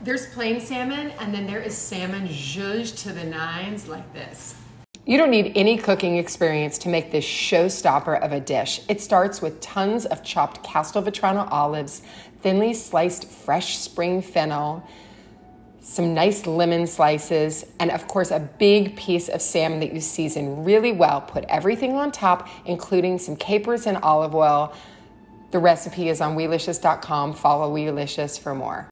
There's plain salmon, and then there is salmon zhuzhed to the nines like this. You don't need any cooking experience to make this showstopper of a dish. It starts with tons of chopped Castelvetrano olives, thinly sliced fresh spring fennel, some nice lemon slices, and of course a big piece of salmon that you season really well. Put everything on top, including some capers and olive oil. The recipe is on Weelicious.com. Follow Weelicious for more.